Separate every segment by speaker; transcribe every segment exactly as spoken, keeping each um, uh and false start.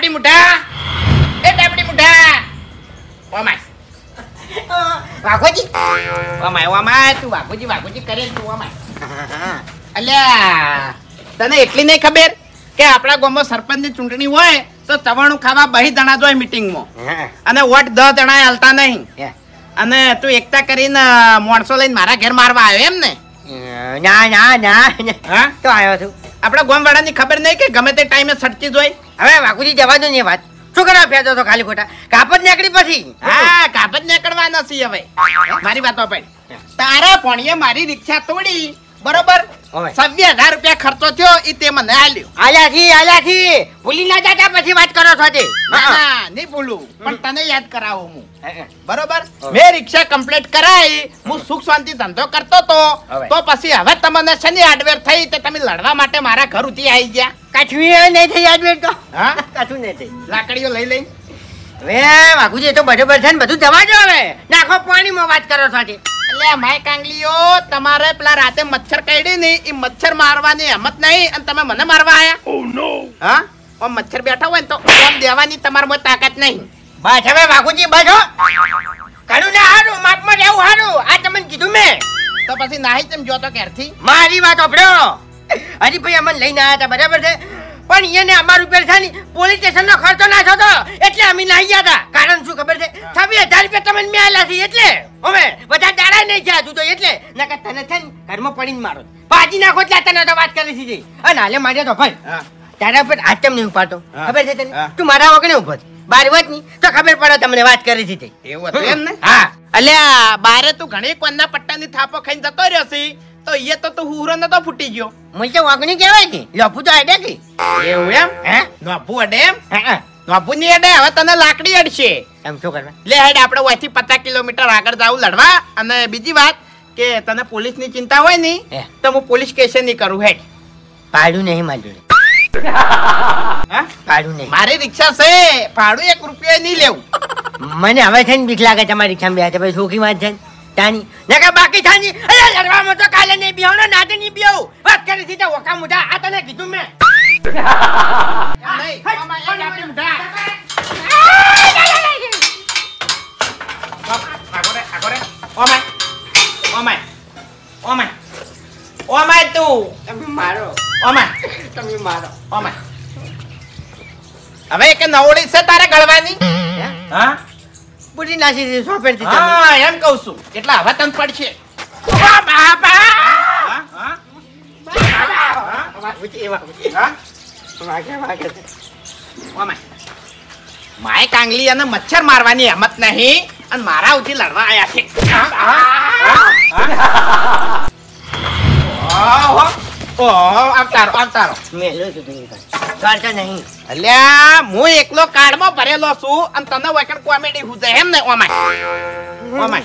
Speaker 1: ડાબડી મુઠા એ ડાબડી મુઠા ઓમાય વાઘોજી ઓમાય ઓમાય તું વાઘોજી વાઘોજી કરે તું ઓમાય અલ્યા તને એટલી નહીં ખબર કે આપણા ગામમાં સરપંચની ચૂંટણી હોય તો ચવાણું ખાવા બહી જણા જોય મીટિંગમાં અને વોટ દસ જણા હાલતા નહીં અને તું એકતા કરીને માણસો લઈને મારા ઘેર મારવા આવ્યો એમ ને
Speaker 2: ના ના ના
Speaker 1: હા
Speaker 2: તો આવ્યો છું
Speaker 1: આપણા ગામવાળાની ખબર નહીં કે ગમે તે ટાઈમે સટકી જોઈ
Speaker 2: હવે વાઘુજી જવા દો ને વાત શું કરવા ફેરતો તો ખાલી ખોટા કાપડ નીકળી પછી
Speaker 1: હા કાપડ નીકળવા નથી હવે મારી વાતો પડી તારા પોણીએ મારી રિક્ષા તોડી બરોબર સવ્ય હજાર રૂપિયા ખર્ચો થયો ઈ તે મને આલ્યો
Speaker 2: આલ્યા થી આલ્યા થી ભૂલી ના જાતા પછી વાત કરો છો તે
Speaker 1: ના નહીં ભૂલું પણ તને યાદ કરાવું હું બરોબર મેં રિક્ષા કમ્પ્લીટ કરાઈ હું સુખ શાંતિ ધંધો કરતો તો તો પછી હવે તમને શની હાર્ડવેર થઈ તે તમે લડવા માટે મારા ઘર ઉથી આવી ગયા
Speaker 2: કાઠવી નહીં થઈ હાર્ડવેર તો
Speaker 1: હા
Speaker 2: કાઠું નહીં થઈ
Speaker 1: લાકડીઓ લઈ લઈ
Speaker 2: હવે વાઘુજી તો બરોબર છે ને બધું જવા દો હવે નાખો પાણીમાં વાત કરો છો તે
Speaker 1: એટલે માય કાંગલીઓ તમારે પેલા રાતે મચ્છર કાઢી ની એ મચ્છર મારવાની હિંમત નહીં અને તમે મને મારવા આયા ઓ નો હા ઓ મચ્છર બેઠા હોય ને તો ઓમ દેવાની તમારામાં તાકાત નહીં
Speaker 2: બસ હવે વાઘુજી બસ હો ઘણું ના હારું માપમાં રહેવું હારું આ તમને કીધું મેં
Speaker 1: તો પછી નાહી તેમ જો તો ક્યારથી
Speaker 2: મારી વાત ઓપડો હરી ભાઈ અમને લઈને આવ્યા હતા બરાબર છે પણ એને અમારું ઉપર છે ને પોલીસ સ્ટેશન નો ખર્ચો ના થતો એટલે અમે નાહી ગયા હતા કારણ શું ખબર છે છવ્વીસ હજાર રૂપિયા તમને મેં આલ્યા છે એટલે હવે બધા દાડા નહીં થયા તું તો એટલે નકર તને છે ને ઘરમાં પડીને મારો ભાજી નાખો એટલે તને તો વાત કરી દીધી અને હાલે મારે તો ભાઈ તારા ઉપર હાથ કેમ નહીં ઉપાડતો ખબર છે તને તું મારા વગર ઉભો બાર વાત ની તો ખબર પડે તમને વાત કરી દીધી
Speaker 1: એવું હતું એમ ને
Speaker 2: હા
Speaker 1: અલ્યા બારે તું ઘણી કોના પટ્ટાની થાપો ખાઈને જતો રહ્યો છે તો એ તો તું હુરો નતો ફૂટી ગયો
Speaker 2: મને તો વાગણી કહેવાય કે લફુ તો અડે કે
Speaker 1: એવું એમ હે નોભુ અડે એમ
Speaker 2: હા
Speaker 1: નોભુ ની અડે હવે તને લાકડી અડશે
Speaker 2: એમ શું કરવા
Speaker 1: લે હેડ આપણે ઓયથી પચાસ કિલોમીટર આગળ જાવું લડવા અને બીજી વાત કે તને પોલીસ ની ચિંતા હોય ને તો હું પોલીસ સ્ટેશન ની કરું હેડ
Speaker 2: ભાડું નહીં મારું
Speaker 1: હા
Speaker 2: ભાડું નહીં
Speaker 1: મારી રિક્ષા છે ભાડું એક રૂપિયા નહીં લેવું
Speaker 2: મને હવે છે ને બીક લાગે તમારી રિક્ષામાં બેઠા છે ભાઈ સુખી વાત છે તાની નકા બાકી થાની અરે લડવામાં તો કાલે નહીં બેહો ને નાતે નહીં બેહો વાત કરી સીધા ઓકા મુઢા આ તને કીધું મેં
Speaker 1: નહીં મામા એ આપણી મુઢા આગોરે આગોરે ઓમાય ઓમાય ઓમાય ઓમાય તું
Speaker 2: તમે મારો
Speaker 1: ઓમાય
Speaker 2: તમે મારો
Speaker 1: ઓમાય હવે કે નવડી છે તારે ગળવાની હા
Speaker 2: પૂરી નાસી દે સોપેર થી
Speaker 1: હા એમ કહું છું એટલે હવે તને પડશે બાબા હા હા માય કાંગલી અને મચ્છર મારવાની હિંમત નહીં અને મારા ઉથી લડવા આયા છે આવતારો આવતારો
Speaker 2: મેલો તો ચાલતા નહીં
Speaker 1: અલ્યા હું એકલો કાર્ડમાં ભરેલો છું અને તને વખત કોમેડી હુજે એમ ને ઓમાય ઓમાય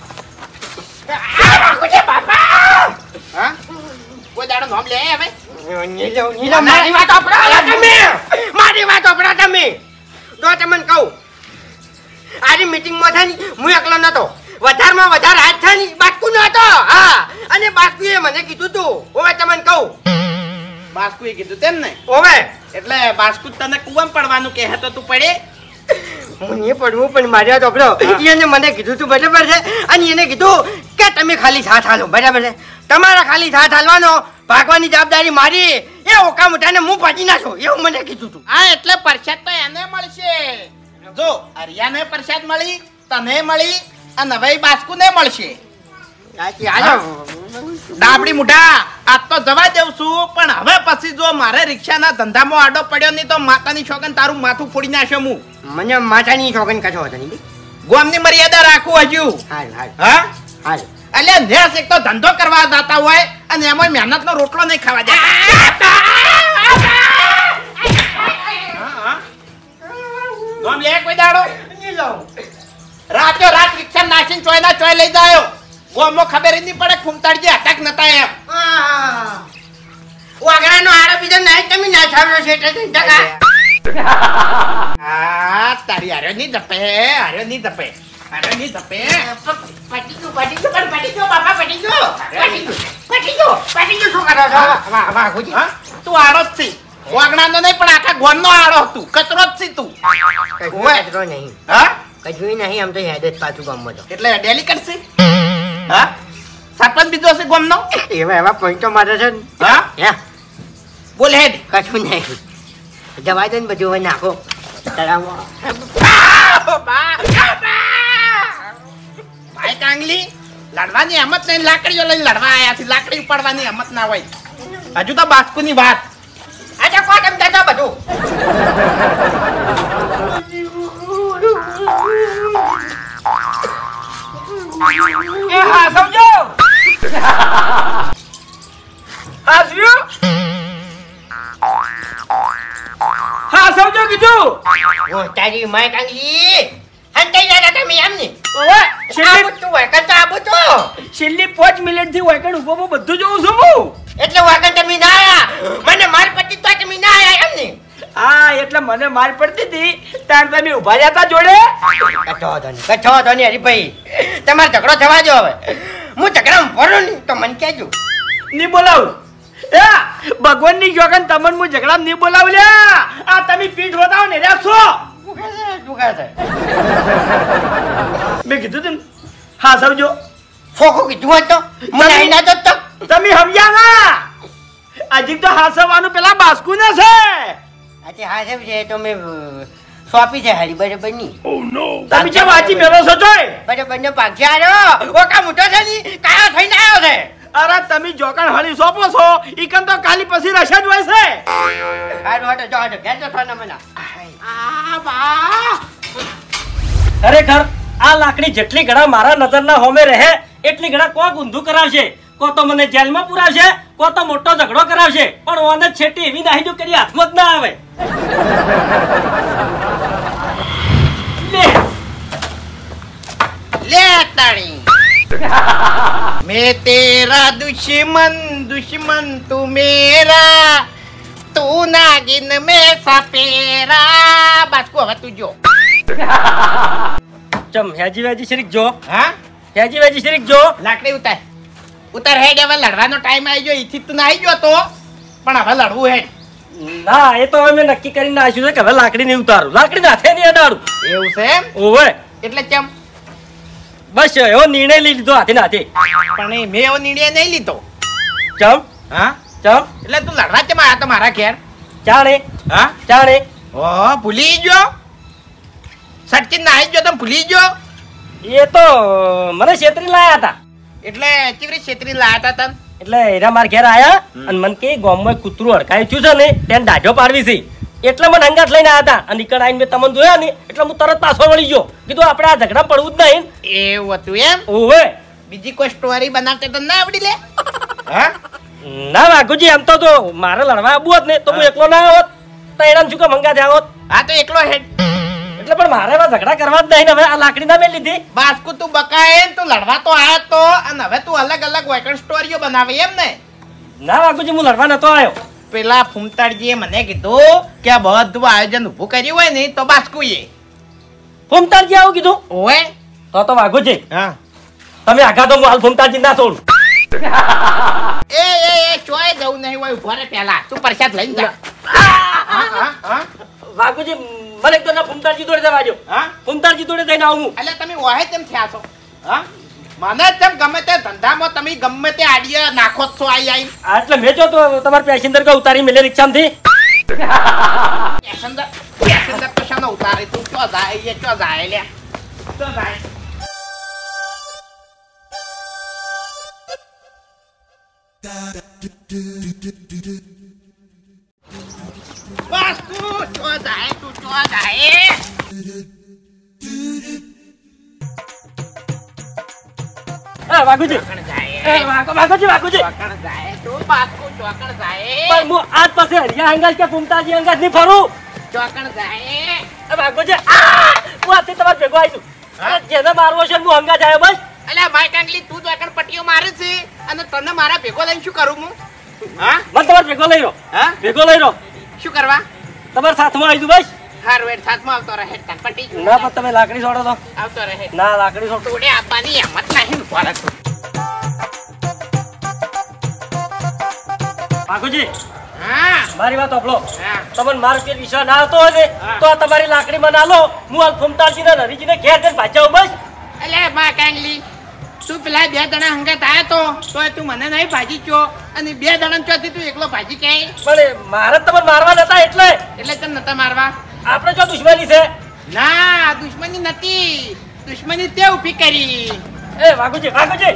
Speaker 1: હા કોઈ દાડો નામ લે હવે
Speaker 2: મારી વાત અપડા તમે મારી વાત અપડા તમે જો તમને કહું આજે મીટિંગમાં થાય ને હું એકલો નતો વધારમાં વધારે હાથ થાય ને બાસ્કુ નતો હા અને બાસ્કુએ મને કીધું તું હવે તમને કહું
Speaker 1: બાસ્કુએ કીધું તેમ ને
Speaker 2: હવે
Speaker 1: એટલે બાસ્કુ તને કુવામ પડવાનું કે હતો તું પડે
Speaker 2: હું નહીં પડવું પણ માર્યા તો એને મને કીધું તું બરાબર છે અને એને કીધું કે તમે ખાલી સાથ હાલો બરાબર છે તમારા ખાલી સાથ હાલવાનો ભાગવાની જવાબદારી મારી એ ઓકા મોટાને હું પાડી નાખો એવું મને કીધું તું
Speaker 1: હા એટલે પ્રસાદ તો એને મળશે જો હરિયાને પ્રસાદ મળી તને મળી અને હવે બાસ્કુ ને મળશે ડાબડી મુઢા આજ તો જવા દેવ છું પણ હવે પછી જો મારે રિક્ષાના ધંધામાં આડો પડ્યો નહીં તો માતાની છોકન તારું માથું ફોડી નાખ્યો હું
Speaker 2: મને માથાની છોકન કશો હતો નહીં
Speaker 1: ગોમની મર્યાદા રાખું હજુ
Speaker 2: હાલ હાલ
Speaker 1: હા
Speaker 2: હાલ
Speaker 1: એટલે નેસ એક તો ધંધો કરવા જતા હોય અને એમાં મહેનત નો રોટલો નહીં ખાવા દે ગોમ લે કોઈ દાડો રાતો રાત રિક્ષા નાખીને ચોય ના ચોય લઈ જાયો ગોમો ખબર નહીં પડે ખૂમતાડજે અટક નતા એમ
Speaker 2: વાગડાનો આરો બીજો નહીં તમે ના થાવરો છે એટલે ટકા
Speaker 1: આ તારી આર્યો નહીં ધપે આર્યો નહીં ધપે આર્યો નહીં ધપે
Speaker 2: પટી ગયો પટી ગયો પણ પટી ગયો બાપા પટી ગયો પટી ગયો પટી ગયો પટી ગયો શું કરો છો
Speaker 1: વાહ વાહ ગુજી હા તું આરો જ છે વાગણાનો નહીં પણ આખા ગોમનો આડો હતું કચરો જ છી તું
Speaker 2: કશું કચરો નહીં
Speaker 1: હા
Speaker 2: કશું નહીં આમ તો યાદ જ પાછું ગામમાં તો
Speaker 1: એટલે ડેલી કરશે હા સરપંચ બીજો છે ગોમનો
Speaker 2: એવા એવા પોઈન્ટો મારે છે ને
Speaker 1: હા
Speaker 2: હે
Speaker 1: બોલ હેડ
Speaker 2: કશું નહીં જવા દે ને બધું હવે નાખો તળાવમાં
Speaker 1: ભાઈ કાંગલી લડવાની હિંમત નહીં લાકડીઓ લઈને લડવા આયા છે લાકડી ઉપાડવાની હિંમત ના હોય હજુ તો બાસ્કુની વાત
Speaker 2: આજે કોટ એમ દેતો બધું
Speaker 3: એ હા સમજો હાસ્યો હા સમજો કીધું
Speaker 2: ઓ તારી માય કાંગલી હંતાઈ જાતા તમે એમને
Speaker 3: ઓવે
Speaker 2: આબુ તું વાકણ તો આબુ તો
Speaker 3: છેલ્લી પાંચ મિનિટ થી વાયકણ ઉભો ઉભો બધું જોઉં છું હું
Speaker 2: એટલે વાકણ તમે ના આયા મને માર પટ્ટી તો તમે ના આયા એમને
Speaker 3: હા એટલે મને માર પડતી હતી તાર તમે ઉભા રહ્યા હતા જોડે
Speaker 2: કઠો હતો ને કઠો હતો ને હરીભાઈ તમારે ઝઘડો થવા દો હવે હું ઝઘડામાં ભરું ને તો મને કહેજો
Speaker 3: નહીં બોલાવું એ ભગવાન ની જોગન તમને હું ઝઘડા નહીં બોલાવું લ્યા આ તમે પીઠ વધાવો ને રહ્યા છો મેં કીધું તું હા સમજો
Speaker 2: ફોખો કીધું હોત તો મને અહીં ના જોત તો
Speaker 3: તમે સમજ્યા ના હજી તો હાસવાનું પેલા બાસ્કુ ને છે
Speaker 2: આજે હા સાહેબ છે તો મેં સોંપી છે હારી બરાબર ની
Speaker 3: તમે જે વાંચી મેળો છો જોય
Speaker 2: બરાબર ને પાછી આવ્યો ઓકા મોટો છે ની કાયો થઈને આવ્યો છે
Speaker 3: અરે તમે જોકણ હળી સોંપો છો ઈકન તો કાલી પછી રશા જ હોય છે
Speaker 2: હારું હટો જો હટો ઘેર જો થાના મના
Speaker 1: આ બા
Speaker 4: ખરેખર આ લાકડી જેટલી ઘડા મારા નજરના હોમે રહે એટલી ઘડા કોક ઊંધું કરાવશે કો તો મને જેલમાં પુરાવશે કો તો મોટો ઝઘડો કરાવશે પણ ઓને છેટી એવી નાહી જો કરી હાથમાં જ ના આવે લે
Speaker 1: લે તાણી मैं तेरा दुश्मन दुश्मन तू मेरा तू नागिन में सपेरा बस को હવે તું જો
Speaker 4: ચમ હેજી વેજી શરીક જો
Speaker 1: હા
Speaker 4: હેજી વેજી શરીક જો
Speaker 1: લાકડી ઉતાર ઉતાર હેડ હવે લડવાનો ટાઈમ આવી ગયો ઈથી તું નાઈ ગયો તો પણ હવે લડવું હેડ
Speaker 4: ના એ તો હવે મેં નક્કી કરીને આશ્યું છે કે હવે લાકડી નહીં ઉતારું લાકડી નાથે નહીં અડાડું
Speaker 1: એવું છે એમ
Speaker 4: ઓવે
Speaker 1: એટલે કેમ
Speaker 4: બસ એવો નિર્ણય લઈ લીધો હાથે નાથે
Speaker 1: પણ એ મેં એવો નિર્ણય નહીં લીધો
Speaker 4: ચમ
Speaker 1: હા
Speaker 4: ચમ
Speaker 1: એટલે તું લડવા કેમ આવ્યા તો મારા ઘેર
Speaker 4: ચાણે
Speaker 1: હા
Speaker 4: ચાણે
Speaker 1: ઓ ભૂલી ગયો સટકી નાઈ ગયો તો ભૂલી ગયો
Speaker 4: એ તો મને છેતરી લાયા હતા
Speaker 1: એટલે ચીવરી છેતરી લાયા હતા તને
Speaker 4: એટલે એના માર ઘેર આયા અને મને કે ગામમાં કૂતરું અડકાયું થયું છે ને તેને દાઢો પાડવી છે એટલે મને હંગાત લઈને આવ્યા હતા અને નીકળ આવીને મેં તમને જોયા ને એટલે હું તરત પાછો વળી ગયો કીધું આપણે આ ઝઘડા પડવું જ નહીં
Speaker 1: એવું હતું એમ
Speaker 4: ઓવે
Speaker 1: બીજી કોઈ સ્ટોરી બનાવતે તો ના આવડી લે હા
Speaker 4: ના વાઘુજી એમ તો જો મારે લડવા આવવું હોત ને તો હું એકલો ના આવત તો એના શું કે મંગા જાવત
Speaker 1: હા તો એકલો હેડ
Speaker 4: એટલે પણ મારે હવે ઝઘડા કરવા જ નહીં ને હવે આ લાકડી ના મેં લીધી
Speaker 1: બાસ્કુ તું બકાય તું લડવા તો આયા તો અને હવે તું અલગ અલગ વેકણ સ્ટોરીઓ બનાવે એમ ને
Speaker 4: ના વાઘુજી હું લડવા નતો આવ્યો
Speaker 1: પેલા ફૂમતાડજીએ મને કીધું કે આ બધું આયોજન ઊભું કર્યું હોય ને તો બાસ્કુએ
Speaker 4: ફૂમતાલજી આવું કીધું
Speaker 1: ઓય
Speaker 4: તો તો વાઘુજી
Speaker 1: હા
Speaker 4: તમે આગા તો હું હાલ ફૂમતાલજી ના છોડું
Speaker 1: એ એ એ ચોય જવું નહીં હોય ઉભો રે પેલા તું પ્રસાદ લઈને જા હા હા હા
Speaker 4: વાઘુજી મને તો ના ફૂમતાલજી જોડે જવા દો
Speaker 1: હા
Speaker 4: ફૂમતાલજી જોડે જઈને આવું હું
Speaker 1: એટલે તમે વાહે તેમ થયા છો હા મને તેમ ગમે તે ધંધામાં તમે ગમે તે આડિયા નાખો જ છો આઈ આઈ
Speaker 4: આ એટલે મેં જો તો તમારે પેસેન્જર કો ઉતારી મેલે રિક્ષામાંથી
Speaker 1: પેસેન્જર પેસેન્જર તો શાનો ઉતારે તું ચો જાય એ ચો જાય લે ચો જાય બાસ્કુ ચો જાય તું ચો જાય
Speaker 4: એ વાઘુજી
Speaker 1: ચોકણ જાય
Speaker 4: એ વાઘુ વાઘુજી વાઘુજી
Speaker 1: ચોકણ જાય તું બાસ્કુ ચોકણ જાય
Speaker 4: પણ હું આજ પાસે હરિયા અંગાજ કે ફૂમતાલજી અંગાજ નહીં ફરું
Speaker 1: ચોકણ જાય
Speaker 4: એ વાઘુજી આ હું આથી તમારે ભેગો આવી છું અરે જેને મારવો છે હું અંગાજ આવ્યો બસ
Speaker 1: અલ્યા ભાઈ કાંગલી તું ચોકણ પટ્ટીઓ મારે છે અને તને મારા ભેગો લઈને શું કરું હું હા
Speaker 4: મને તમારે ભેગો લઈ રહ્યો
Speaker 1: હા
Speaker 4: ભેગો લઈ રહ્યો
Speaker 1: શું કરવા
Speaker 4: તમારે સાથમાં આવી છું બસ
Speaker 1: હાર વેડ સાથમાં આવતો રહે તન પટ્ટી
Speaker 4: ના પણ તમે લાકડી છોડો તો
Speaker 1: આવતો રહે
Speaker 4: ના લાકડી છોડો
Speaker 1: તોડે આપવાની હિંમત નહીં ઉભા તું
Speaker 4: વાઘુજી
Speaker 1: હા
Speaker 4: મારી વાત સાંભળો.
Speaker 1: હા.
Speaker 4: તમને મારો કે વિશ્વાસ ના આવતો હોય ને તો આ તમારી લાકડી માં ના લો. હું આ ફૂમતાલજીને રવિજીને ઘેર જઈને ભાજ્યા બસ.
Speaker 1: એટલે માં કાંગલી તું પેલા બે જણા હંગાત આયો તો તોય તું મને નહીં ભાજી ચો અને બે જણા ચોથી તું એકલો ભાજી ક્યાંય
Speaker 4: પણ મારે તમને મારવા નતા એટલે
Speaker 1: એટલે તને નતા મારવા
Speaker 4: આપણે જો દુશ્મની છે.
Speaker 1: ના દુશ્મની નથી દુશ્મની તે ઊભી કરી
Speaker 4: એ વાઘુજી વાઘુજી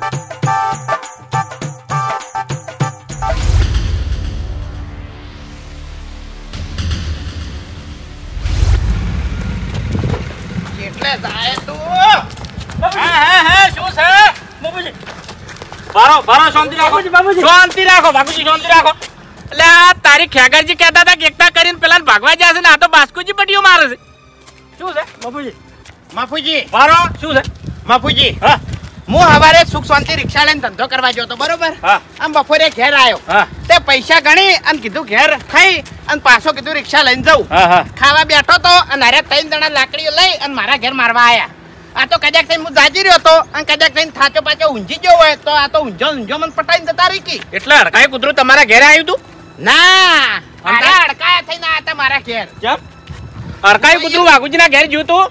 Speaker 1: એટલે જાય તું
Speaker 3: હા હા હા શું છે
Speaker 4: બાબુજી
Speaker 3: બારો બારો શાંતિ રાખો
Speaker 4: બાબુજી, બાબુજી.
Speaker 3: શાંતિ રાખો બાબુજી શાંતિ રાખો એટલે આ તારી ખેગરજી કહેતા હતા કે એકતા કરીને પેલા ભાગવા જશે ને આ તો બાસ્કુજી પટીઓ મારે છે શું છે
Speaker 4: બાબુજી
Speaker 1: માફુજી
Speaker 3: બારો શું છે
Speaker 1: માફુજી
Speaker 3: હા
Speaker 1: હું હવારે સુખ શાંતિ રિક્ષા લઈને ધંધો કરવા ગયો તો બરોબર
Speaker 3: હા.
Speaker 1: આમ બપોરે ઘેર આવ્યો
Speaker 3: હા
Speaker 1: તે પૈસા ગણી અને કીધું ઘેર ખાઈ અને પાછો કીધું રિક્ષા લઈને જવું
Speaker 3: હા હા
Speaker 1: ખાવા બેઠો તો અને હારે ત્રણ જણા લાકડીઓ લઈ અને મારા ઘેર મારવા આયા આ તો કદાચ થઈને હું જાજી રહ્યો હતો અને કદાચ થઈને થાચો પાછો ઊંઝી ગયો હોય તો આ તો ઊંઝો ઊંઝો મને પટાઈને જતા રહી કી
Speaker 3: એટલે હડકાઈ કૂતરું તમારા ઘરે આવ્યું તું
Speaker 1: ના અરે અડકાયા થઈને આયા તા મારા ઘેર
Speaker 3: કેમ હડકાઈ કૂતરું વાઘુજીના ઘેર જ્યું તું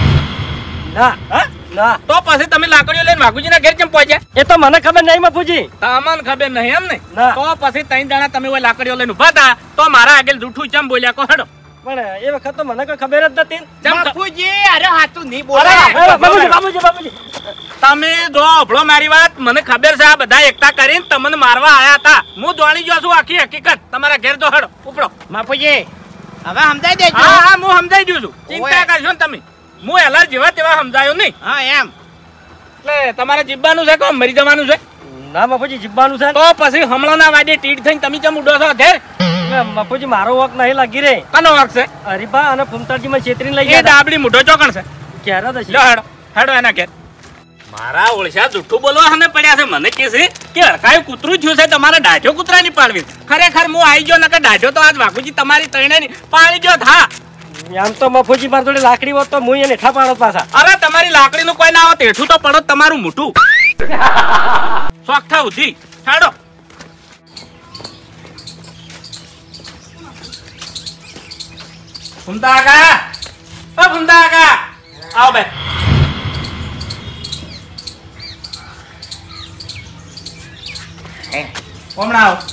Speaker 4: ના
Speaker 3: હા
Speaker 4: ના
Speaker 3: તો પછી તમે લાકડીઓ લઈને વાઘુજીના ઘેર કેમ પહોંચ્યા
Speaker 4: એ તો મને ખબર નહીં બાપુજી.
Speaker 3: તમને ખબર નહીં એમ ને
Speaker 4: ના.
Speaker 3: તો પછી ત્રણ જણા તમે ઓય લાકડીઓ લઈને ઉભા હતા તો મારા આગળ જૂઠું ચમ બોલ્યા કો હડો
Speaker 4: પણ એ વખત તો મને કોઈ ખબર જ નથી.
Speaker 3: ચમ ખ-
Speaker 1: બાપુજી અરે હાતું નહીં બોલે
Speaker 3: અરે,
Speaker 4: એ બાબુજી બાબુજી બાબુજી
Speaker 3: તમે જો અભળો મારી વાત મને ખબર છે આ બધા એકતા કરીને તમને મારવા આયા હતા હું જાણી ગયો છું આખી હકીકત તમારા ઘેર તો હડો ઉપડો
Speaker 1: બાપુજી હવે સમજાઈ દેજો
Speaker 3: હા હા હું સમજાઈ ગયો છું
Speaker 1: ઓય.
Speaker 3: ચિંતા કરશો ને તમે હું એલા જેવા તેવા સમજાયો નહીં
Speaker 1: હા એમ
Speaker 3: એટલે તમારે જીવવાનું છે કે મરી જવાનું છે
Speaker 4: ના બાપુજી જીવવાનું છે.
Speaker 3: તો પછી હમણાંના વાદે ટીટ થઈને તમે ચમ ઉડો છો ઘેર
Speaker 4: એટલે બાપુજી મારો વોક નહીં લાગી રે.
Speaker 3: કનો વાક છે
Speaker 4: હરીબા અને ફૂમતાલજી મને છેતરીને લઈ
Speaker 3: એ
Speaker 4: ગયા
Speaker 3: ડાબડી મોઢો ચોકણ છે
Speaker 4: ક્યારે જ હશે.
Speaker 3: લો હેડો હેડો એના ઘેર મારા ઓળશા જુઠ્ઠું બોલવા હમે પડ્યા છે મને કે છે કે હડકાયું કૂતરું થયું છે તમારે દાઢો કૂતરાની પાડવી ખરેખર હું આવી ગયો નકર દાઢો તો આજ વાઘુજી તમારી ત્રણેયની પાડી ગયો હા
Speaker 4: આમ તો બાપુજી મારી જોડે લાકડી હોત તો હું એને હેઠા પાડો પાછા.
Speaker 3: અરે તમારી લાકડીનું કોઈ ના હોત હેઠું તો પડો તમારું મોઢું શોખ થા ઉધી હેડો ફૂમતા કાકા ઓ ફૂમતા કાકા આવો બે હમણાં આવો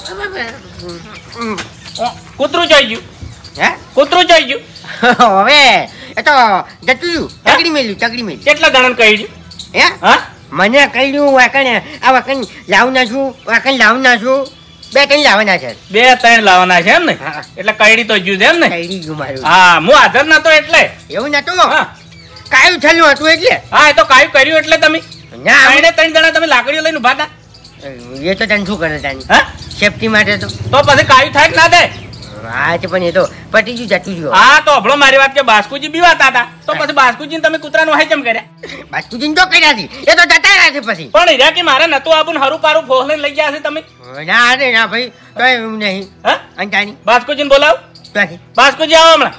Speaker 3: ઓ, કૂતરું જોઈ ગયું
Speaker 2: હે
Speaker 3: કૂતરું જોઈ ગયું
Speaker 2: હવે એ તો જતું રહ્યું તગડી મેલ્યું તગડી મેલ્યું
Speaker 3: કેટલા જણાને કહી ગયું
Speaker 2: હે
Speaker 3: હા
Speaker 2: મને કહ્યું વાકણ આ વાકણ લાવના છું વાકણ લાવના છું બે ત્રણ લાવવાના છે
Speaker 3: બે ત્રણ લાવવાના છે એમ ને
Speaker 2: હા.
Speaker 3: એટલે કઈડી તો જ્યું છે એમ ને
Speaker 2: કઈ ગયું મારું
Speaker 3: હા હું હાજર નતો એટલે
Speaker 2: એવું નતું
Speaker 3: હા
Speaker 2: કાયું થયેલું હતું એટલે
Speaker 3: હા એ તો કાયું કર્યું એટલે તમે
Speaker 2: ના
Speaker 3: ત્રણે ત્રણ જણા તમે લાકડીઓ લઈને ઉભા હતા
Speaker 2: એ તો તને શું કરે તાની
Speaker 3: હા
Speaker 2: સેફટી માટે તો
Speaker 3: તો પછી કાયું થાય કે ના થાય
Speaker 2: હા તે પણ એ તો પટી ગયું જતું રહ્યું
Speaker 3: હા તો અભળો મારી વાત કે બાસ્કુજી બીવાતા હતા તો પછી બાસ્કુજી તમે કૂતરાનું હાઈ કેમ કર્યા
Speaker 2: બાસ્કુજીને તો કર્યા હતી એ તો જતા રહ્યા છે પછી
Speaker 3: પણ હીરા કે મારે નતું આબુ હરું પારું ફોસ લઈને લઈ ગયા છે તમે
Speaker 2: ના અરે ના ભાઈ તો એવું નહીં
Speaker 3: હા
Speaker 2: અંતાની
Speaker 3: બાસ્કુજીને બોલાવ
Speaker 2: બાકી
Speaker 3: બાસ્કુજી આવો હમણાં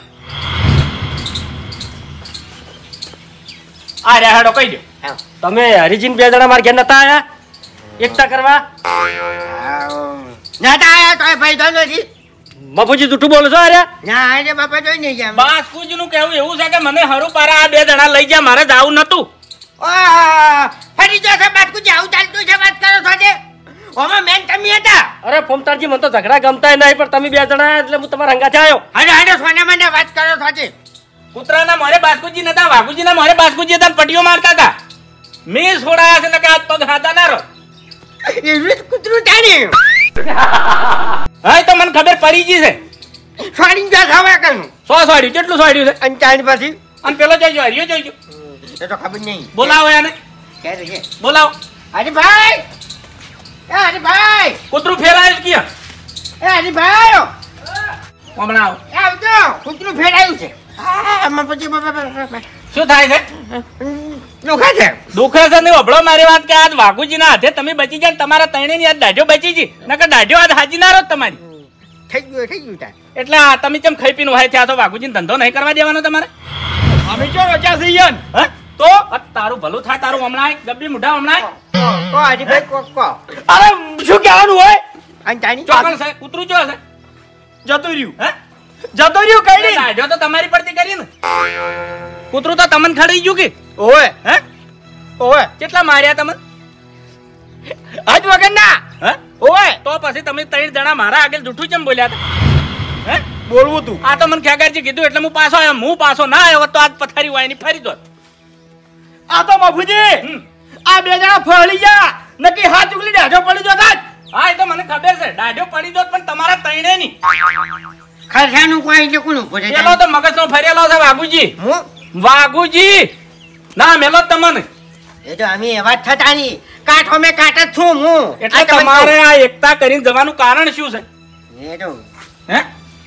Speaker 3: આ રહ્યા હેડો કહી દો
Speaker 4: તમે હરિજીન બે જણા મારા ઘેર નતા આયા એકતા કરવા.
Speaker 2: ના તા આયા તો ભાઈ તો નથી
Speaker 4: બાપુજી જૂઠું બોલો છો અરે.
Speaker 2: ના અરે બાપા જોઈ નહીં ગયા
Speaker 3: બાસ્કુજી નું કહેવું એવું છે કે મને હરું પારા આ બે જણા લઈ ગયા મારે જાવું નતું
Speaker 2: ઓહ, ફરી જશે બાસ્કુજી આવું ચાલતું છે વાત કરો છો તે ઓમાં મેન તમે હતા
Speaker 4: અરે ફોમતાલજી મને તો ઝઘડા ગમતા નહીં પણ તમે બે જણા આયા એટલે હું તમારા હંગાથે આવ્યો.
Speaker 2: હડે હડે સોના મને વાત કરો છો તે
Speaker 3: કૂતરાના મોરે બાસ્કુજી નતા વાઘુજીના મોરે બાસ્કુજી હતા ને પટીઓ મારતા હતા મેં છોડાયા છે ને કે હાથ પગ હાથા ના રહો
Speaker 2: એવું જ કૂતરું તાણી
Speaker 3: હા એ તો મને ખબર પડી ગઈ છે
Speaker 2: સોડી જા ખાવા કરું
Speaker 3: સો સોડ્યું કેટલું સોડ્યું છે
Speaker 2: અને તાણી પછી
Speaker 3: અને પેલો જોઈજો હરિયો જોઈજો
Speaker 2: એ તો ખબર નહીં
Speaker 3: બોલાવો એને
Speaker 2: ક્યારે છે
Speaker 3: બોલાવો
Speaker 2: હરીભાઈ એ હરીભાઈ
Speaker 3: કૂતરું ફેરાય જ ક્યાં
Speaker 2: એ હરીભાઈ
Speaker 3: હમણાં આવો
Speaker 2: એ આવજો કૂતરું ફેરાયું છે હા આમાં પછી બાબા બાબા
Speaker 3: શું થાય છે
Speaker 2: દુખે છે
Speaker 3: દુખે છે નહીં અભળો મારી વાત કે આજ વાઘુજીના હાથે તમે બચી જાય ને તમારા ત્રણેયની આજ દાઢો બચી જી નકર દાઢો આજ હાજી ના રહો તમારી
Speaker 2: થઈ ગયું થઈ ગયું તાર
Speaker 3: એટલે આ તમે કેમ ખાઈ પીને હોય ત્યાં તો વાઘુજીને ધંધો નહીં કરવા દેવાનો તમારે
Speaker 4: અમે જો રજા છીએ
Speaker 3: હા તો આ તારું ભલું થાય તારું હમણાં ડબ્બી મુઢા હમણાં
Speaker 2: કો હરીભાઈ કો કો
Speaker 4: અરે શું કહેવાનું હોય
Speaker 2: અને તાણી
Speaker 3: ચોકન છે કૂતરું ચો છે
Speaker 4: જતું રહ્યું
Speaker 3: હે
Speaker 4: જતો રહ્યું કઈ નહીં
Speaker 3: દાઢો તો તમારી પડતી કરી ને કૂતરું તો તમને ખડી ગયું કે
Speaker 4: ઓય
Speaker 3: હે
Speaker 4: ઓય
Speaker 3: કેટલા માર્યા તમે
Speaker 4: આજ વગર ના
Speaker 3: હે
Speaker 4: ઓય
Speaker 3: તો પછી તમે ત્રણ જણા મારા આગળ જૂઠું કેમ બોલ્યા હતા હે
Speaker 4: બોલવું તું
Speaker 3: આ તો મને ખેગારજી કીધું એટલે હું પાછો આવ્યો હું પાછો ના આવ્યો તો આજ પથારી વાયની ફરી દોત
Speaker 4: આ તો બાપુજી
Speaker 3: હમ.
Speaker 4: આ બે જણા ફળી જા નકી હાથ ઉગલી ડાઢો પડી જતા જ
Speaker 3: હા એ તો મને ખબર છે દાઢો પડી દોત પણ તમારા ત્રણે ની
Speaker 2: ખર્ચાનું કોઈ એટલે કોનું પૂછે
Speaker 3: પેલો તો મગજનો ફરેલો છે વાઘુજી
Speaker 2: હું
Speaker 3: વાઘુજી ના મેલો જ તમને
Speaker 2: એ તો અમે એવા જ થતા નહીં કાઠો મેં કાટ જ છું હું
Speaker 3: એટલે
Speaker 2: આ તમને
Speaker 3: તમારે આ એકતા કરીને જવાનું કારણ શું છે
Speaker 2: કહું. એ તો
Speaker 3: હે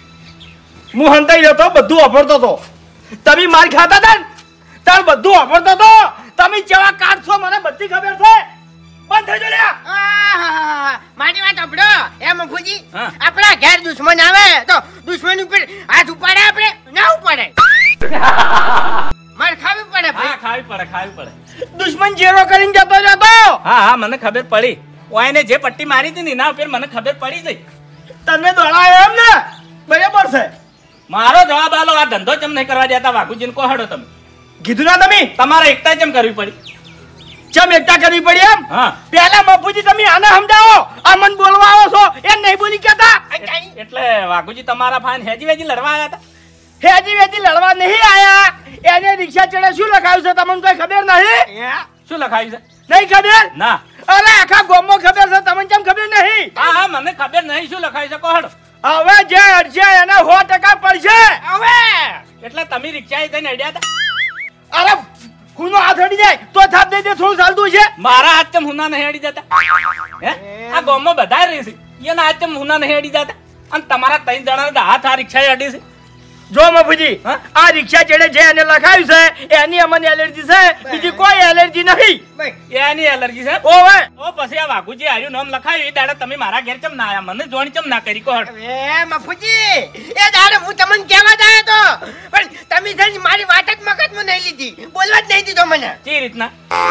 Speaker 4: હું હંતાઈ જતો બધું વાપરતો તો તમે માર ખાતા હતા ને તાર બધું વાપરતો તો તમે જેવા કાઢશો મને બધી ખબર છે બંધ થઈ જલ્યા
Speaker 2: આહાહા. મારી વાત સાંભળો એ મફુજી
Speaker 3: હા.
Speaker 2: આપણા ઘેર દુશ્મન આવે તો દુશ્મન ઉપર હાથ ઉપાડે આપણે ના ઉપાડે માર ખાવી પડે
Speaker 3: હા
Speaker 2: ભાઈ
Speaker 3: ખાવી પડે ખાવી પડે
Speaker 4: દુશ્મન જેરો કરીને જતો જતો
Speaker 3: હા હા મને ખબર પડી ઓયને જે પટ્ટી મારી હતી ને એના ઉપર મને ખબર પડી ગઈ
Speaker 4: તને દોડાયો એમ ને બરાબર છે
Speaker 3: મારો જવાબ આલો આ ધંધો ચમ નહીં કરવા દેતા વાઘુજીને કહો હડો તમે
Speaker 4: કીધું ના તમે
Speaker 3: તમારે એકતા ચમ કરવી પડી
Speaker 4: ચમ એકતા કરવી પડી એમ
Speaker 3: હા
Speaker 4: પેલા બાપુજી તમે આને સમજાવો આ મન બોલવા આવો છો એ નહીં બોલી કેતા
Speaker 3: એટલે વાઘુજી તમારા ફાન હેજી વેજી લડવા આવ્યા હતા
Speaker 4: હેજી વેજી લડવા નહીં આયા એને રિક્ષા ચડે શું લખાયું છે તમને કોઈ ખબર નહીં
Speaker 3: શું લખાયું છે
Speaker 4: નહીં ખબર
Speaker 3: ના
Speaker 4: અરે આખા ગામમાં ખબર છે તમને કેમ ખબર નહીં
Speaker 3: હા હા મને ખબર નહીં શું લખાયું છે કહો હડો
Speaker 4: હવે જે અડશે એને સો ટકા પડશે
Speaker 2: હવે
Speaker 3: એટલે તમે રિક્ષાએ થઈને અડ્યા હતા
Speaker 4: અરે ખૂનો હાથ અડી જાય તો થાપ દઈ દે થોડું ચાલતું છે
Speaker 3: મારા હાથ ચમ હુના નહીં અડી જતા હે આ ગામમાં બધા રહે છે એના હાથ ચમ હુના નહીં અડી જતા અને તમારા ત્રણ જણા હાથ આ રિક્ષાએ અડી છે
Speaker 4: જો મફુજી
Speaker 3: હા?
Speaker 4: આ રિક્ષા ચડે છે એને લખાયું છે એની અમને એલર્જી છે બીજી કોઈ એલર્જી નહીં
Speaker 2: ભાઈ
Speaker 3: એની એલર્જી છે
Speaker 4: ઓવે
Speaker 3: તો પછી આ વાઘુજી હાર્યું નામ લખાયું એ દાડા તમે મારા ઘેર ચમ ના આયા મને જોણી ચમ ના કરી કહો હડો
Speaker 2: એ મફુજી એ દાડે હું તમને કહેવા જ આવ્યો તો પણ તમે છે ને મારી વાત જ મગજમાં નહીં લીધી બોલવા જ નહીં દીધો મને
Speaker 3: ચી રીતના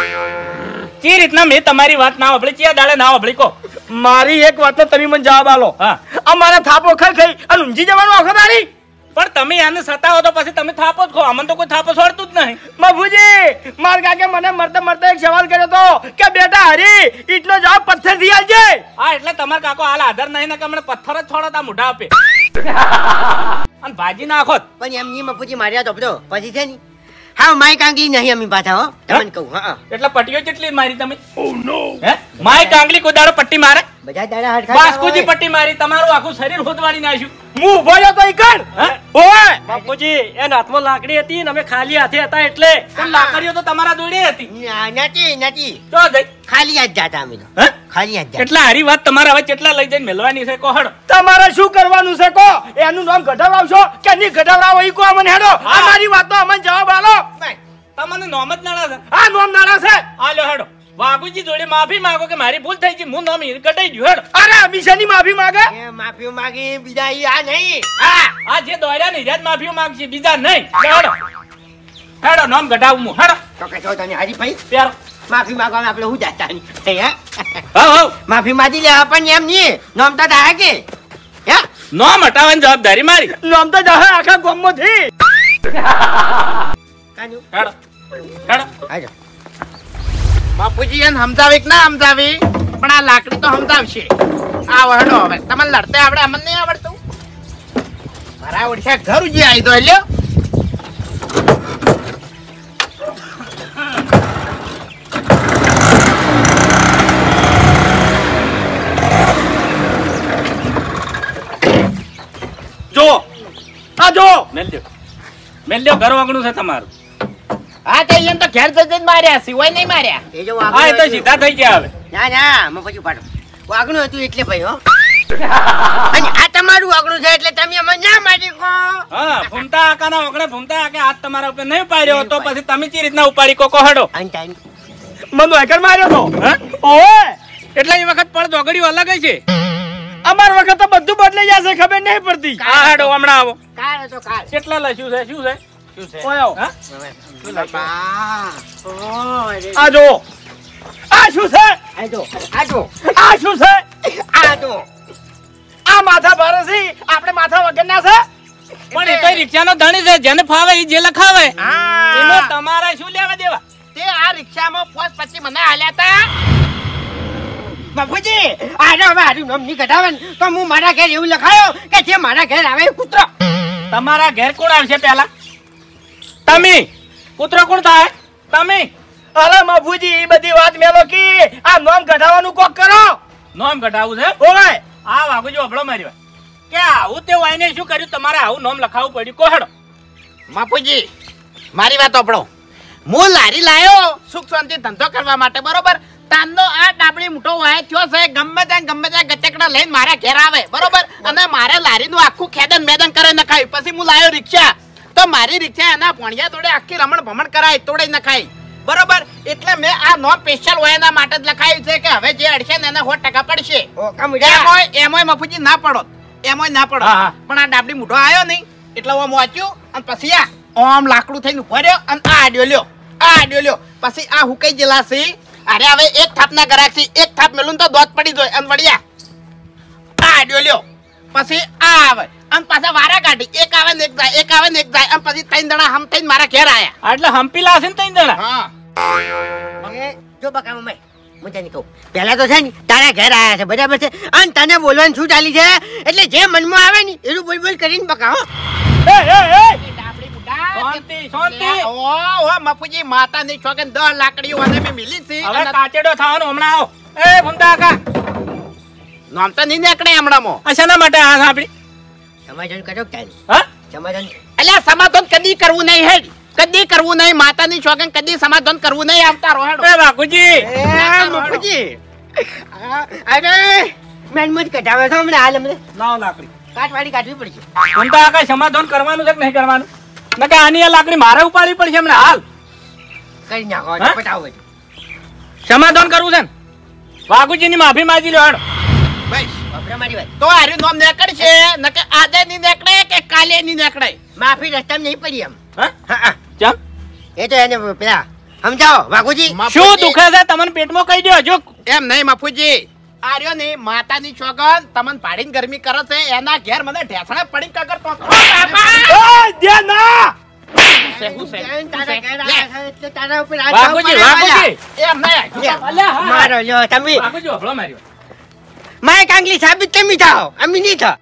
Speaker 3: ચી રીતના મેં તમારી વાત ના સાંભળી ચિયા દાડે ના સાંભળી કહો
Speaker 4: મારી એક વાતનો તમે મને જવાબ આલો
Speaker 3: હા
Speaker 4: અમારા થાપો ખાઈ ખાઈ અને ઊંઘી જવાનું આખો દાડી
Speaker 3: પણ તમે આને સતાવો તો પછી તમે થાપો જ ખો અમને તો કોઈ થાપો છોડતું જ નહીં
Speaker 4: બાપુજી માર કાકે મને મરતા મરતા એક સવાલ કર્યો તો કે બેટા હરી ઈટનો જવાબ પથ્થર થી આલજે
Speaker 3: હા એટલે તમારે કાકો હાલ આધાર નહીં ને કે હમણાં પથ્થર જ છોડો તા મોઢા આપે અને ભાજી નાખો
Speaker 2: પણ એમ નહીં મફુજી માર્યા તો બધો પછી છે ને હા માય કાંગલી નહીં અમે પાછા હો તમને કહું હા
Speaker 3: એટલે પટ્ટીઓ કેટલી મારી તમે હે માય કાંગલી કોઈ દાડો પટ્ટી મારે
Speaker 2: બધા દાડા હરખા
Speaker 3: બાસ્કુજી પટ્ટી મારી તમારું આખું શરીર હોદવાડી નાખ્યું
Speaker 4: હું ઉભો રહ્યો તો ઈ કર
Speaker 3: હે
Speaker 4: ઓય બાપુજી એ હાથમાં લાકડી હતી ને અમે ખાલી હાથે હતા એટલે
Speaker 3: પણ લાકડીઓ તો તમારા દોડી હતી
Speaker 2: નથી નથી
Speaker 3: તો જઈ
Speaker 2: ખાલી હાથ જાતા અમે તો
Speaker 3: હે
Speaker 2: ખાલી હાથ જાતા
Speaker 3: એટલે હારી વાત તમારે હવે કેટલા લઈ જઈને મેલવાની છે કોહડ
Speaker 4: તમારે શું કરવાનું છે કો એનું નામ ગઢાવરાવશો કે નહીં ગઢાવરાવો ઈ કો અમને હેડો
Speaker 3: હા.
Speaker 4: અમારી વાતનો અમને જવાબ આલો
Speaker 2: બસ.
Speaker 3: તમને નોમ જ નાણા છે
Speaker 4: આ નામ નાણા છે
Speaker 3: આલ્યો હેડો વાઘુજી જોડે માફી માંગો કે મારી ભૂલ થઈ ગઈ હું નોમ ઈન કટાઈ ગયું હેડો
Speaker 4: અરે અમીશાની માફી માંગે
Speaker 2: એ માફી માંગી બીજા ઈ આ નહીં
Speaker 3: હા આ જે દોડ્યા ને ઈજાદ માફી માંગશે બીજા નહીં હેડો હેડો નોમ ઘટાવું હું હેડો
Speaker 2: તો કે તો તને હરીભાઈ
Speaker 3: પ્યારો
Speaker 2: માફી માંગવામાં આપણે હું જાતા નહીં હે
Speaker 3: હવ હવ
Speaker 2: માફી માંગી લે પણ એમ નહીં નોમ તો થાય કે હે
Speaker 3: નોમ હટાવવાની જવાબદારી મારી
Speaker 4: નામ તો જહે આખા ગામમાંથી
Speaker 2: કાજુ
Speaker 3: હેડો હેડો
Speaker 2: આજો
Speaker 1: બાપુજી એને સમજાવી કે ના સમજાવી પણ આ લાકડી તો સમજાવશે આ વહડો હવે તમને લડતે આવડે અમને નહીં આવડતું મારા ઓડિશા ઘર ઉજી આવી દો લ્યો
Speaker 4: જો આ જો
Speaker 3: મેલ દો મેલ દો ઘર વાગણું છે તમારું
Speaker 1: હા તે અહીંયા તો ઘેર જઈને માર્યા સિવાય નહીં માર્યા
Speaker 2: એ જો
Speaker 3: હા એ તો
Speaker 2: વાગણું
Speaker 3: સીધા થઈ ગયા હવે
Speaker 2: ના ના હું પછી પાડો વાગણું હતું એટલે ભાઈ હો અને આ તમારું વાગણું છે એટલે તમે અમને ના મારી કહો
Speaker 3: હા ફૂમતા આકાના વગણે ફૂમતા આકે હાથ તમારા ઉપર નહીં પાડ્યો તો પછી તમે ચી રીતના ઉપાડી કોકો હડો
Speaker 2: અંટાઈ
Speaker 4: મને એકર માર્યો તો
Speaker 3: હે
Speaker 4: ઓય
Speaker 3: એટલે એ વખત પણ દોગડીઓ અલગ જ છે
Speaker 4: અમાર વખત તો બધું બદલાઈ જશે ખબર નહીં પડતી
Speaker 3: આ હડો હમણાં આવો
Speaker 2: કાર તો કાર
Speaker 3: કેટલા લખ્યું છે શું છે શું છે
Speaker 4: ઓયો
Speaker 3: હા
Speaker 2: બાપા ઓ અરે
Speaker 4: આ જો આ શું છે
Speaker 2: આજો આજો
Speaker 4: આ શું છે
Speaker 2: આજો
Speaker 4: માથા ભરે છે આપણે માથા વગર ના છે
Speaker 3: પણ એ તો રિક્ષાનો ધણી છે જેને ફાવે એ જે લખાવે
Speaker 1: હા.
Speaker 3: એમાં તમારે શું લેવા દેવા
Speaker 1: તે આ રિક્ષામાં પોસ પછી મને આલ્યા તા
Speaker 2: બાપુજી આને હવે હારું નામ નહીં કઢાવે ને તો હું મારા ઘેર એવું લખાયો કે જે મારા ઘેર આવે એ કૂતરો.
Speaker 3: તમારા ઘેર કોણ આવશે પહેલા તમે કૂતરો કોણ થાય તમે
Speaker 4: અરે બાપુજી એ બધી વાત મેલો કી આ નામ કઢાવવાનું કોક કરો
Speaker 3: નોમ ઘટાવું છે
Speaker 4: ઓય
Speaker 3: આ વાગુજી અભળો મારી વાત કે આવું તે વાઈને શું કર્યું તમારે આવું નામ લખાવવું પડ્યું કોહડો
Speaker 1: બાપુજી મારી વાત સાંભળો હું લારી લાયો સુખ શાંતિ ધંધો કરવા માટે બરોબર તાંદો આ ડાબડી મોટો હોય થયો છે ગમે ત્યાં ગમે ત્યાં ગચકડા લઈને મારા ઘેર આવે બરોબર અને મારે લારીનું આખું ખેદન મેદન કરે નખાય પછી હું લાયો રિક્ષા તો મારી રિક્ષા એના ભણિયા તોડે આખી રમણ ભમણ કરાય તોડે નખાય બરોબર એટલે મેં આ નોમ સ્પેશિયલ હોય એના માટે જ લખાયું છે કે હવે જે અડશે ને એને સો ટકા પડશે
Speaker 2: ઓ કામડા
Speaker 1: એમોય એમોય મફુજી ના પડો એમોય ના પડો
Speaker 3: હા, હા.
Speaker 1: પણ આ ડાબડી મોઢો આવ્યો નહીં એટલે હું વાંચ્યું અને પછી આ ઓમ લાકડું થઈને ઉભો રહ્યો અને આ આડ્યો લ્યો આ આડ્યો લ્યો પછી આ હુકાઈ ગયેલા છે અરે હવે એક થાપના ગરાક છે એક થાપ મેલું તો દોત પડી જાય અને વળ્યા આ આડ્યો લ્યો પછી આ આવે અને પાછા વારા કાઢી એક આવે ને એક જાય એક આવે ને એક જાય અને પછી ત્રણ જણા હમ થઈને મારા ઘેર આયા
Speaker 3: એટલે હંપી લાવશે ને તઈ જણા
Speaker 1: હા
Speaker 2: એ જો બકા મમ્મી હું તને કહું પહેલા તો છે ને તારા ઘેર આયા છે બરાબર છે અને તને બોલવાનું શું ચાલી છે એટલે જે મનમાં આવે ને એનું બોલ બોલ કરીને બકા હો
Speaker 4: એ એ એ
Speaker 1: ડાબડી બુડા
Speaker 3: શાંતિ શાંતિ
Speaker 1: ઓ ઓ મફુજી માતાની છોકન દસ લાકડીઓ અને મેં મિલી છે
Speaker 3: હવે
Speaker 1: અને
Speaker 3: કાચેડો થવાનો હમણાં આવો એ ભૂમતા કાકા
Speaker 1: નામ તો નહીં નીકળે હમણાં મો
Speaker 3: આ શેના માટે આ સાંભળી
Speaker 2: સમાધાન કરો તારી
Speaker 3: હા
Speaker 2: સમાધાન
Speaker 1: એટલે સમાધાન કદી કરવું નહીં હેડ કદી કરવું નહીં માતાની છોકન કદી સમાધાન કરવું નહીં આવતા રોહેડો
Speaker 3: એ બાપુજી
Speaker 2: એ મફુજી અરે મેન મુજ કઢાવે છે હમણાં હાલ હમણાં
Speaker 3: લાવ લાકડી
Speaker 2: કાટવાડી કાઢવી પડશે
Speaker 3: ભૂમતા કાકા સમાધાન કરવાનું છે કે નહીં કરવાનું નકે આની આ લાકડી મારે ઉપાડવી પડશે હમણાં હાલ
Speaker 2: કરી નાખો
Speaker 3: હા?
Speaker 2: પટાવો
Speaker 3: સમાધાન કરવું છે ને વાઘુજીની માફી માંગી લો હેડો
Speaker 1: બસ
Speaker 2: બાપરા મારી વાત
Speaker 1: તો આર્યું નામ નીકળશે નકે આજે ની નીકળે કે કાલે ની નીકળે
Speaker 2: માફી રસ્તામાં નહીં પડી એમ
Speaker 3: હા
Speaker 2: હા હા
Speaker 3: ચમ
Speaker 2: એ તો એને પેલા સમજાવો વાઘુજી
Speaker 3: શું દુખે છે તમને પેટમાં કહી દો જો
Speaker 1: એમ નહીં મફુજી આર્યો ની માતાની છોકન તમને પાડીને ગરમી કરે છે એના ઘેર મને ઢેસણે પડી કગર તો
Speaker 4: ઓય દે ના
Speaker 2: તારા ઘેર આયા છે એટલે તારા ઉપર હાથ
Speaker 3: વાઘુજી
Speaker 2: ઉપાડવા
Speaker 3: વાઘુજી
Speaker 1: એમ નહીં
Speaker 2: લ્યા.
Speaker 3: અલ્યા હા
Speaker 2: મારો લ્યો તમે
Speaker 3: વાઘુજી અભળો મારી
Speaker 2: મારે કાંગલી સાબિત તમે થાઓ અમે નહીં થાઓ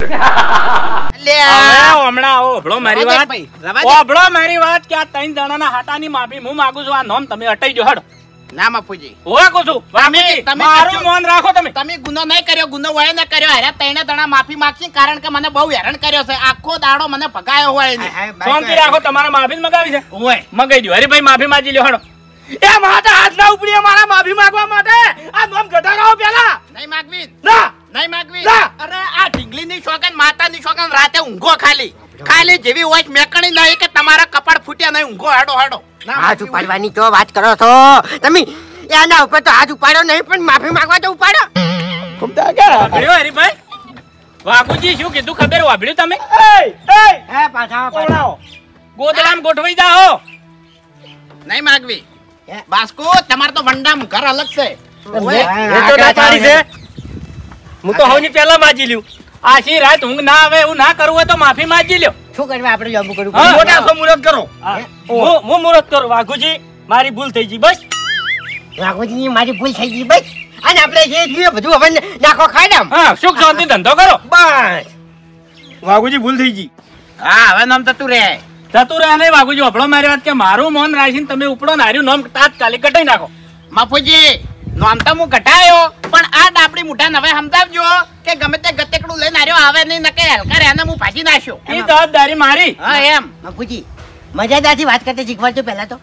Speaker 3: હવે હમણાં આવો અભળો મારી
Speaker 1: રવા દે
Speaker 3: વાત
Speaker 1: ભાઈ, રવા દે.
Speaker 3: અભળો મારી વાત કે આ ત્રણ જણાના હાટાની માફી હું માંગુ છું આ નોમ તમે હટાઈ જો હડો
Speaker 1: ના મફુજી
Speaker 3: હોવા કહું છું વાઘુજી
Speaker 1: તમે
Speaker 3: મારું
Speaker 1: કરજો.
Speaker 3: મૌન રાખો તમે
Speaker 1: તમે ગુનો નહીં કર્યો ગુનો હોય ન કર્યો હારે તઈને દણા માફી માંગશી કારણ કે મને બહુ હેરાન કર્યો છે આખો દાડો મને ભગાયો હોય એને.
Speaker 3: શાંતિ રાખો તમારા માફી જ મગાવી છે
Speaker 1: હોય
Speaker 3: મગાઈ દો હરીભાઈ માફી માંગી લ્યો હડો
Speaker 4: એ માથા હાથ ના ઉપડી મારા માફી માંગવા માટે આ નામ ઘટાડો પેલા
Speaker 1: નહીં માગવી
Speaker 4: ના
Speaker 1: નહીં માગવી
Speaker 4: ના.
Speaker 1: અરે આ ઢીંગલીની શોખન માતાની શોખન રાતે ઊંઘો ખાલી ખાલી જેવી હોય મેકણી નહીં કે તમારા કપાળ ફૂટ્યા નહીં ઊંઘો હેડો હેડો ના
Speaker 2: હાથ
Speaker 1: માગવી હોય.
Speaker 2: ઉપાડવાની તો વાત કરો છો તમે એના ઉપર તો હાથ ઉપાડો નહીં પણ માફી માંગવા તો ઉપાડો
Speaker 3: વાપર્યો હરીભાઈ વાઘુજી શું કીધું ખબર વાપર્યું તમે
Speaker 4: એ એ
Speaker 2: હે પાછા
Speaker 4: ઓળાવો
Speaker 3: ગોદડામાં ગોઠવાઈ જાઓ
Speaker 1: નહીં માગવી
Speaker 2: હે?
Speaker 1: બાસ્કો તમાર તો વંડામ ઘર અલગ છે
Speaker 4: એ તો ના પાડી છે હું તો હવની પહેલા માજી લ્યું
Speaker 3: આશી રાત ઊંઘ ના આવે એવું ના કરવું હોય તો માફી માંગી લ્યો
Speaker 2: શું કરવા આપણે જોબ કરવું
Speaker 3: હા.
Speaker 4: મોટા સો મુરત કરો
Speaker 3: હું હું મુરત કરું વાઘુજી મારી ભૂલ થઈ ગઈ બસ
Speaker 2: વાઘોજી મારી ભૂલ થઈ ગઈ બસ અને આપણે જે થયું બધું હવે નાખો ખાઈ દામ
Speaker 3: હા સુખ શાંતિ ધંધો કરો
Speaker 2: બસ
Speaker 4: વાઘુજી ભૂલ થઈ ગઈ
Speaker 1: હા હવે નામ થતું રે
Speaker 3: જતું રહે નહીં વાઘુજી અભળો મારી વાત કે મારું મૌન રાખીને તમે ઉપડો ને હાર્યું નામ તાત્કાલિક કટાઈ નાખો
Speaker 1: મફુજી નામ તો હું ઘટાયો પણ આ ડાબડી મુઠા હવે સમજાવજો કે ગમે તે ગતેકડું લઈને આવ્યો આવે નહીં નકે હલકા એને હું ભાજી નાખ્યો
Speaker 3: એ જવાબદારી મારી
Speaker 1: હા એમ
Speaker 2: બાપુજી મજાદારથી વાત કરતા શીખવાડજો પહેલા તો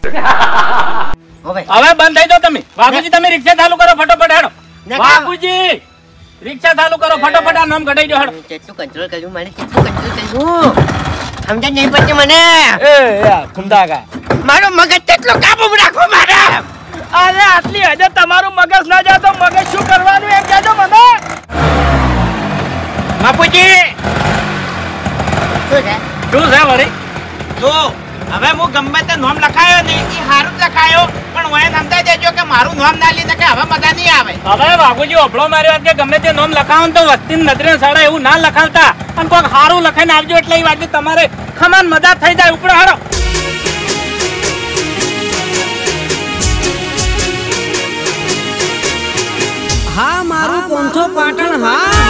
Speaker 2: હવે
Speaker 3: હવે બંધ થઈ જાઓ તમે વાઘુજી તમે રિક્ષા ચાલુ કરો ફટોફટ હેડો
Speaker 2: ના,
Speaker 3: વાઘુજી રિક્ષા ચાલુ કરો ફટોફટ આ નામ કટાઈ દો હેડો
Speaker 2: કેટલું કંટ્રોલ કર્યું મને કેટલું કંટ્રોલ કર્યું સમજ નહીં પડતી મને
Speaker 4: એ યાર ખુમદા કા
Speaker 2: મારો મગજ કેટલો કાબુ રાખો મારા
Speaker 4: અરે આટલી હજે તમારું મગજ ના જાય તો મગજ શું કરવાનું એમ કહેજો મને
Speaker 1: મફુજી
Speaker 2: શું છે
Speaker 3: શું છે વળી
Speaker 1: જો હવે હું ગમે તે નામ લખાયો ને એ હારું જ લખાયો પણ પણ ઓય સમજાઈ દેજો કે મારું નામ ના લીધે કે હવે મજા નહીં આવે.
Speaker 3: હવે વાઘુજી ઓભળો માર્યો કે ગમે તે નામ લખાવો ને તો વસ્તી નજરે સડે એવું ના લખાવતા અને કોઈક સારું લખાઈને આવજો એટલે એ વાત તમારે ખમાન મજા થઈ જાય. ઉપડો હાડો.
Speaker 5: હા મારું પોંથો પાટણ હા.